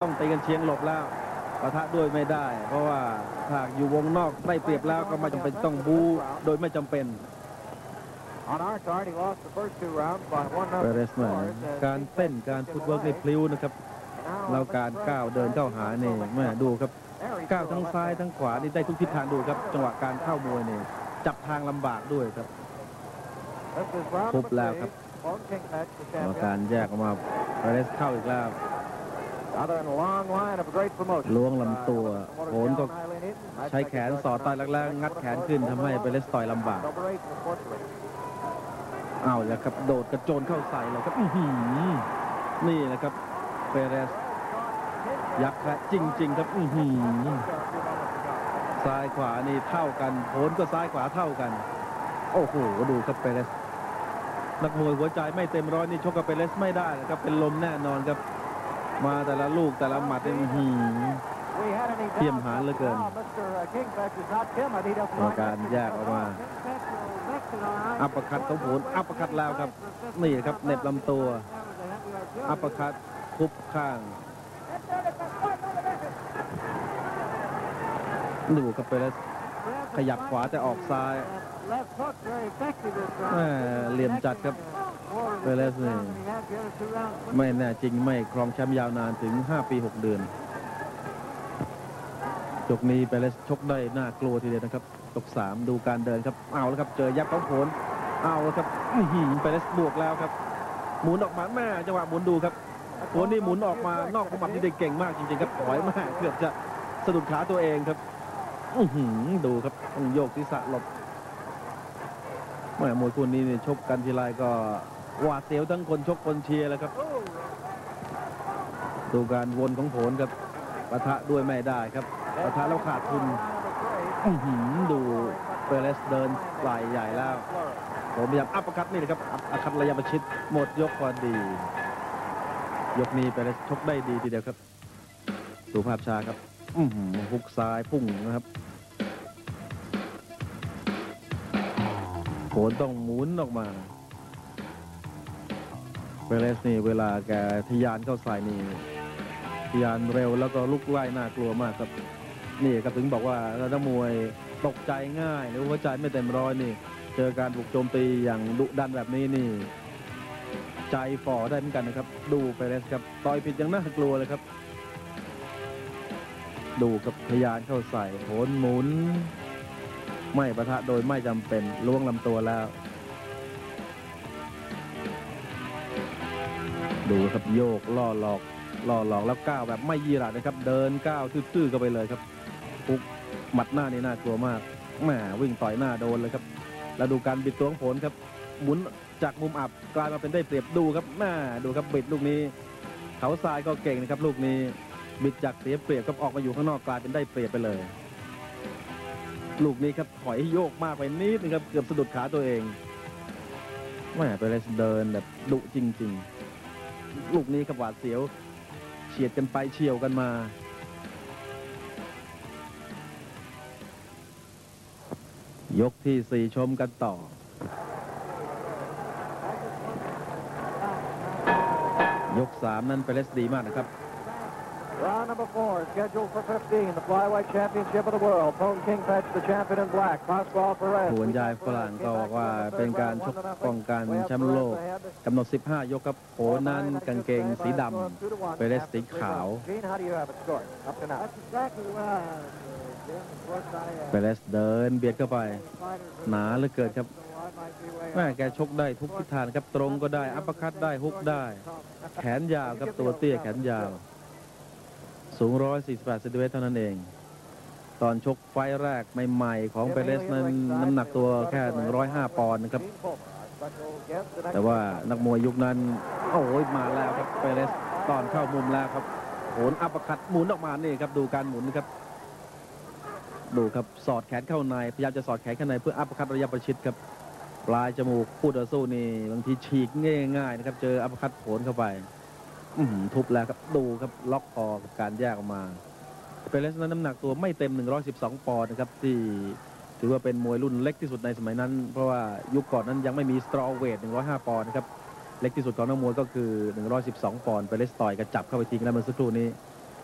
ต้องตีกันเชียงหลบแล้วปะทะด้วยไม่ได้เพราะว่าหากอยู่วงนอกได้เปรียบแล้วก็ไม่จำเป็นต้องบูโดยไม่จำเป็นเปเรสมาการเต้นการฟุตเวิร์กในพลิ้วนะครับแล้วการก้าวเดินเข้าหาเนี่ยแม่ดูครับก้าวทั้งซ้ายทั้งขวานี่ได้ทุกทิศทางดูครับจังหวะการเข้ามวยเนี่ยจับทางลำบากด้วยครับทุบแล้วครับการแยกออกมาเปเรสเข้าอีกแล้วล้วงลำตัวโหนก็ใช้แขนสอดใต้แรงๆงัดแขนขึ้นทำให้เปเรสต่อยลำบากเอาแล้วครับโดดกระโจนเข้าใส่เลยครับนี่แหละครับเปเรสยักษ์และจริงๆครับซ้ายขวานี่เท่ากันโหนก็ซ้ายขวาเท่ากันโอ้โหดูครับเปเรสนักมวยหัวใจไม่เต็มร้อยนี่ชกกับเปเรสไม่ได้นะครับเป็นลมแน่นอนครับมาแต่ละลูกแต่ละหมัดนี่เทียมหาเหลือเกินการแยกออกมาอัปเปอร์คัตของโหนอัปเปอร์คัตแล้วครับนี่ครับเน็บลำตัวอัปเปอร์คัตทุบข้างดูครับไปแล้วขยับขวาแต่ออกซ้ายเหลี่ยมจัดครับไปแล้วนี่ไม่แน่จริงไม่ครองแชมป์ยาวนานถึง5 ปี 6 เดือนยกนี้ไปแล้วชกได้น่ากลัวทีเดียวนะครับยก3ดูการเดินครับเอาแล้วครับเจอยับของโผลเอาแล้วครับไปแล้วบวกแล้วครับหมุนออกมาแม่จังหวะหมุนดูครับโผลนี่หมุนออกมานอกขมับนี่ได้เก่งมากจริงๆครับถอยมากเกือบจะสะดุดขาตัวเองครับดูครับต้องโยกศีรษะหลบแม่มวยคู่นี้เนี่ยชกกันทีไรก็หวาดเสียวทั้งคนชกคนเชียร์แล้วครับดูการวนของโผลครับปะทะด้วยไม่ได้ครับปะทะแล้วขาดทุนดูเปเรสเดินไหลใหญ่แล้วผมพยายามอัปเปอร์คัตนี่นะครับอัปเปอร์คัตระยะประชิดหมดยกพอดียกนี้เปเรสชกได้ดีทีเดียวครับดูภาพช้าครับฮุกซ้ายพุ่งนะครับโผลต้องหมุนออกมาเปเรสนี่เวลาแกทะยานเข้าใส่นี่ทะยานเร็วแล้วก็ลุกไล่น่ากลัวมากครับนี่ครับถึงบอกว่านักมวยตกใจง่ายหรือหัวใจไม่เต็มร้อยนี่เจอการบุกโจมตีอย่างดุดันแบบนี้นี่ใจฝ่อได้เหมือนกันนะครับดูเปเรสครับต่อยผิดยังน่ากลัวเลยครับดูกับทะยานเข้าใส่โหนหมุนไม่ปะทะโดยไม่จำเป็นล้วงลำตัวแล้วดูครับโยกล่อหลอกแล้วก้าวแบบไม่ยีราดนะครับเดินก้าวทื่อๆเข้าไปเลยครับปุ๊กหมัดหน้านี่น่ากลัวมากแหมวิ่งต่อยหน้าโดนเลยครับแล้วดูการบิดตัวของโผลครับหมุนจากมุมอับกลายมาเป็นได้เปรียบดูครับหน้าดูครับบิดลูกนี้เขาทรายก็เก่งนะครับลูกนี้บิดจากเสียเปรียบก็ออกมาอยู่ข้างนอกกลายเป็นได้เปรียบไปเลยลูกนี้ครับถอยโยกมากไปนิดนึงครับเกือบสะดุดขาตัวเองแหมไปเลยเดินแบบดุจริงๆลูกนี้ครับหวาดเสียวเฉียดกันไปเฉี่ยวกันมายกที่4ชมกันต่อยก3นั้นเปเรสดีมากนะครับ Round number 4 scheduled for 15, the flyweight championship of the world. Pone King Fetch, the champion in black. Pascual Perez. ผู้บรรยายฝรั่งก็บอกว่าเป็นการชกป้องกันแชมป์โลกกำหนด15 ยกครับโผล่นั้นกางเกงสีดำเปเรสสีขาวเปเรสเดินเบียดเข้าไปหนาเหลือเกินครับแม่แกชกได้ทุกทิศทางครับตรงก็ได้อัปเปอร์คัตได้ฮุกได้แขนยาวครับตัวเตี้ยแขนยาวสูง148 เซนติเมตรเท่านั้นเองตอนชกไฟแรกใหม่ๆของเปเรสนั้นน้ำหนักตัวแค่105 ปอนด์นะครับแต่ว่านักมวยยุคนั้นโอ้ยมาแล้วครับเปเรสตอนเข้ามุมแล้วครับโหนอัปเปอร์คัตหมุนออกมานี่ครับดูการหมุนครับดูครับสอดแขนเข้าในพยายามจะสอดแขนเข้าในเพื่ออัปเปอร์คัตระยะประชิดครับปลายจมูกคู่ต่อสู้นี่บางทีฉีกง่ายๆนะครับเจออัปเปอร์คัตโหนเข้าไปทุบแล้วครับดูครับล็อกคอกับการแยกออกมาเปเรสนั้นน้ำหนักตัวไม่เต็ม112 ปอนด์นะครับที่ถือว่าเป็นมวยรุ่นเล็กที่สุดในสมัยนั้นเพราะว่ายุคก่อนนั้นยังไม่มีสตรอเวท105 ปอนด์นะครับเล็กที่สุดของนักมวยก็คือ112 ปอนด์เปเรสต่อยกระจับเข้าไปทิ้งแล้วเมื่อสักครู่นี้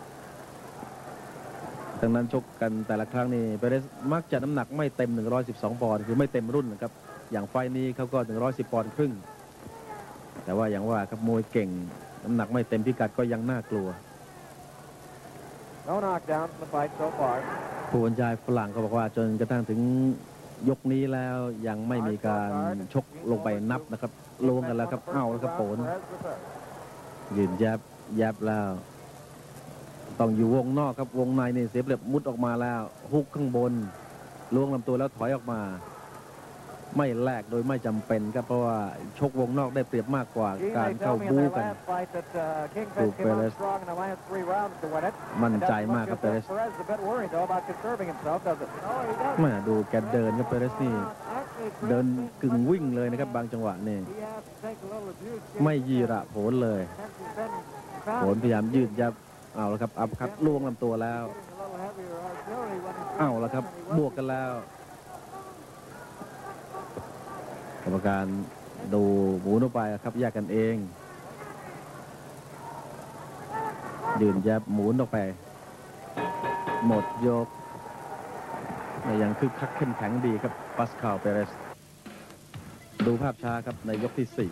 ดังนั้นชกกันแต่ละครั้งนี่เปเรสมักจะน้ำหนักไม่เต็ม112ปอนด์คือไม่เต็มรุ่นนะครับอย่างไฟนี้เขาก็110ปอนด์ครึ่งแต่ว่าอย่างว่าครับมวยเก่งน้ำหนักไม่เต็มพิกัดก็ยังน่ากลัว No knockdowns in the fight so far. ผู้บรรยายฝรั่งก็บอกว่าจนกระทั่งถึงยกนี้แล้วยังไม่มีการชกลงไปนับนะครับลงกันแล้วครับเอาแล้วครับโผลยืนยับแล้วต้องอยู่วงนอกครับวงในนี่เสียเปรียบมุดออกมาแล้วฮุกข้างบนล้วงลำตัวแล้วถอยออกมาไม่แลกโดยไม่จำเป็นครับเพราะว่าชกวงนอกได้เปรียบมากกว่าการเข้าบู๊กันดูเปเรสมั่นใจมากครับเปเรสมาดูแกเดินครับเปเรสนี่เดินกึ่งวิ่งเลยนะครับบางจังหวะนี่ไม่ยีระโผลเลยโผลพยายามยืดยับเอาแล้วครับอัพคัตล่วงลำตัวแล้วเอาแล้วครับบวกกันแล้วกรรมการดูหมุนออกไปครับแยกกันเองยืนยับหมุนออกไปหมดยกยังคึกคักเข้มแข็งดีครับปาสคาลเปเรสดูภาพช้าครับในยกที่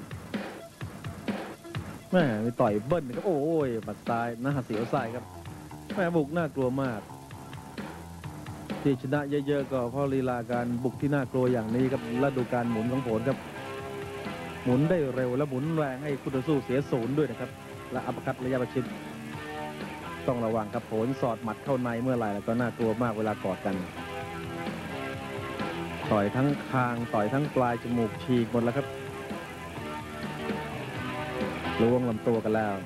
4แม่มีต่อยเบิ้ลครับโอ้ยบัดซ้ายหน้าเสียวซ้ายครับแม่บุกน่ากลัวมากที่ชนะเยอะๆก็เพราะลีลาการบุกที่น่ากลัวอย่างนี้ครับและดูการหมุนของโผลครับหมุนได้เร็วและหมุนแรงให้คู่ต่อสู้เสียศูนย์ด้วยนะครับและอัปคัตระยะประชิดต้องระวังครับโผลสอดหมัดเข้าในเมื่อไหร่แล้วก็น่ากลัวมากเวลากอดกันต่อยทั้งคางต่อยทั้งปลายจมูกฉีกหมดแล้วครับล้วงลำตัวกันแล้ว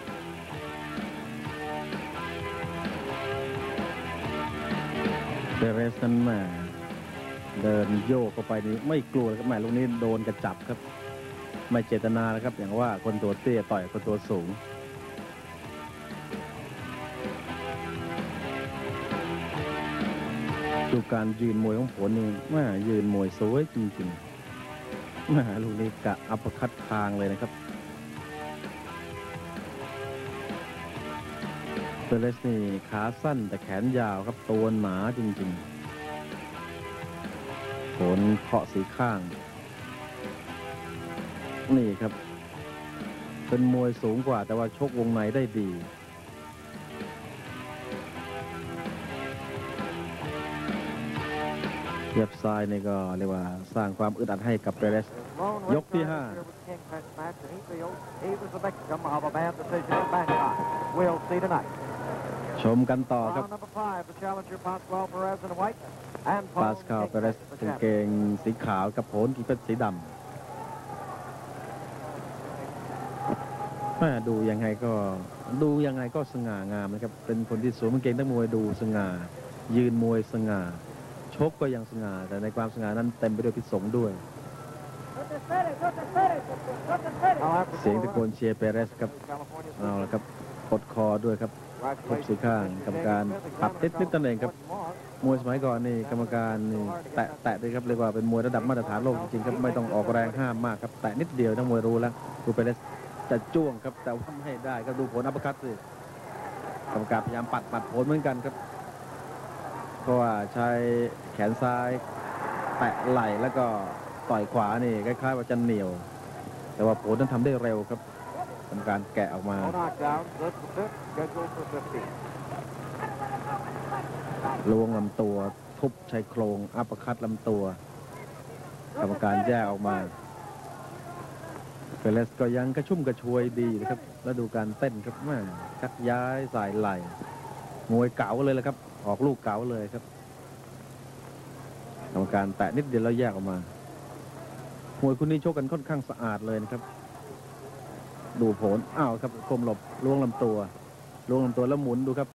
เปเรสนั้นมาเดินโยกเข้าไปนี่ไม่กลัวครับแม่ลูกนี้โดนกระจับครับไม่เจตนานะครับอย่างว่าคนตัวเตี้ยต่อยคนตัวสูงดูการยืนมวยของผลนี่แม่ยืนมวยสวยจริงๆแม่ลูกนี้กะอัปคัตคางเลยนะครับเปเรสนี่ขาสั้นแต่แขนยาวครับตัวหนาจริงๆผลเคาะสีข้างนี่ครับเป็นมวยสูงกว่าแต่ว่าชกวงในได้ดีเทียบซ้ายนี่ก็เรียกว่าสร้างความอึดอัดให้กับเปเรสยกที่5ชมกันต่อครับปาสคาลเปเรสกางเกงสีขาวกับโผลกีเป็นสีดำดูยังไงก็สง่างามนะครับเป็นคนที่สวมกางเกงนักมวยดูสง่ายืนมวยสง่าชกก็ยังสง่าแต่ในความสง่านั้นเต็มไปด้วยพิษสงด้วยเสียงตะโกนเชียร์เปเรสครับเอาละครับกดคอด้วยครับทุบสีข้างกรรมการปรับนิดนั่นเองครับมวยสมัยก่อนนี่กรรมการนี่แตะด้วยครับเรียกว่าเป็นมวยระดับมาตรฐานโลกจริงๆครับไม่ต้องออกแรงห้ามมากครับแตะนิดเดียวทั้งมวยรู้แล้วดูเปเรสจะจ้วงครับแต่ว่าไม่ได้ก็ดูผลอัปคัตสิกรรมการพยายามปัดผลเหมือนกันครับเพราะว่าใช้แขนซ้ายแตะไหล่แล้วก็ต่อยขวานี่คล้ายๆว่าจะเหนียวแต่ว่าผลนั้นทำได้เร็วครับทำการแกะออกมาล้วงลำตัวทุบชายโครงอัปคัตลำตัวกรรมการแยกออกมาเปเรสก็ยังกระชุ่มกระชวยดีนะครับแล้วดูการเต้นครับแม่ชักย้ายสายไหล่มวยเก๋าเลยแหละครับออกลูกเก๋าเลยครับกรรมการแตะนิดเดียวแล้วแยกออกมามวยคู่นี้ชกกันค่อนข้างสะอาดเลยนะครับดูผลอ้าวครับคมหลบล้วงลำตัวแล้วหมุนดูครับ